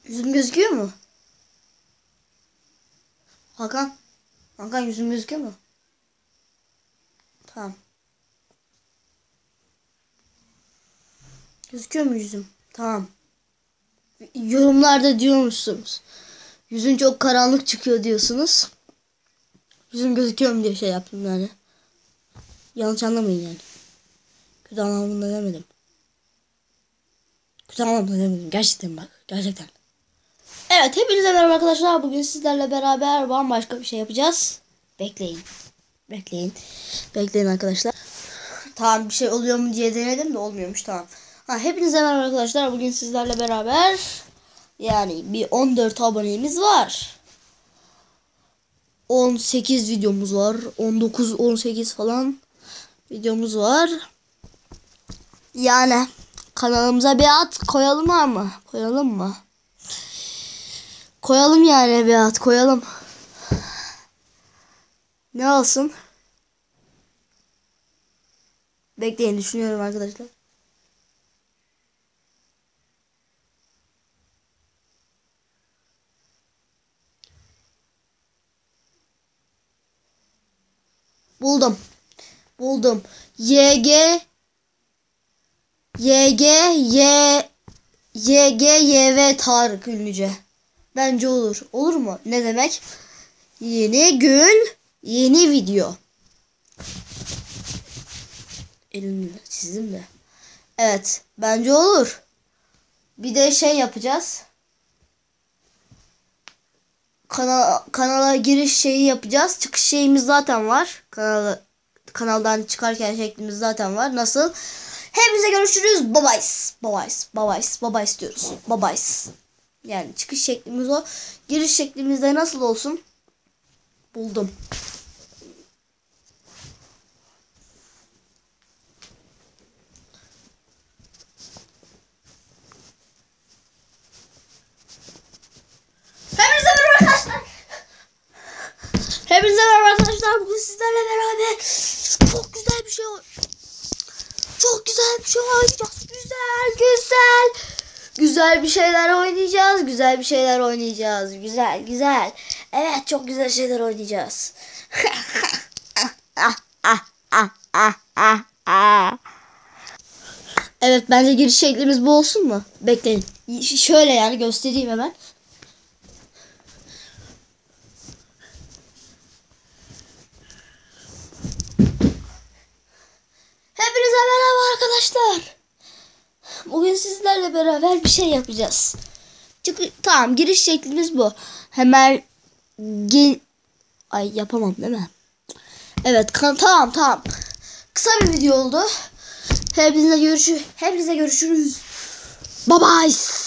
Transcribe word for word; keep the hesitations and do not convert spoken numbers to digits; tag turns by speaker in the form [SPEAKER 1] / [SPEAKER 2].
[SPEAKER 1] Yüzüm gözüküyor mu? Hakan. Hakan yüzüm gözüküyor mu? Tamam. Gözüküyor mu yüzüm? Tamam. Yorumlarda diyormuşsunuz. Yüzün çok karanlık çıkıyor diyorsunuz. Yüzüm gözüküyor mu diye şey yaptım yani. Yanlış anlamayın yani. Kötü anlamında demedim. Kötü anlamda demedim. Gerçekten bak. Gerçekten. Evet, hepinize merhaba arkadaşlar. Bugün sizlerle beraber bambaşka bir şey yapacağız. Bekleyin. Bekleyin. Bekleyin arkadaşlar. Tamam, bir şey oluyor mu diye denedim de olmuyormuş, tamam. Ha, hepinize merhaba arkadaşlar. Bugün sizlerle beraber yani bir on dört abonemiz var. on sekiz videomuz var. on dokuz on sekiz falan videomuz var. Yani kanalımıza bir at koyalım ama. Koyalım mı? Koyalım yani, bir at koyalım. Ne olsun? Bekleyin, düşünüyorum arkadaşlar. Buldum. Buldum. Y G Y G Y Y G Y V Tarık Ünlüce. Bence olur. Olur mu? Ne demek? Yeni gün, yeni video. Elimle çizdim de. Evet, bence olur. Bir de şey yapacağız. Kanal, kanala giriş şeyi yapacağız. Çıkış şeyimiz zaten var. Kanala, kanaldan çıkarken şeklimiz zaten var. Nasıl? Hepinize görüşürüz. Bye bye. Bye bye. Bye bye. Bye bye istiyoruz. Bye bye. Yani çıkış şeklimiz o. Giriş şeklimizde nasıl olsun? Buldum. Hepinize merhaba arkadaşlar. Hepinize merhaba arkadaşlar. Bugün sizlerle beraber çok güzel bir şey Çok güzel bir şey oynayacağız. Güzel, güzel. Güzel bir şeyler oynayacağız. Güzel bir şeyler oynayacağız. Güzel, güzel. Evet, çok güzel şeyler oynayacağız. Evet, bence giriş şeklimiz bu olsun mu? Bekleyin. Şöyle yani göstereyim hemen. Hepinize merhaba arkadaşlar. Bugün sizlerle beraber bir şey yapacağız. Çünkü tamam, giriş şeklimiz bu. Hemen gel... Ay, yapamam değil mi? Evet, tamam tamam. Kısa bir video oldu. Hepinize görüşü Hepinize görüşürüz. Bye bye.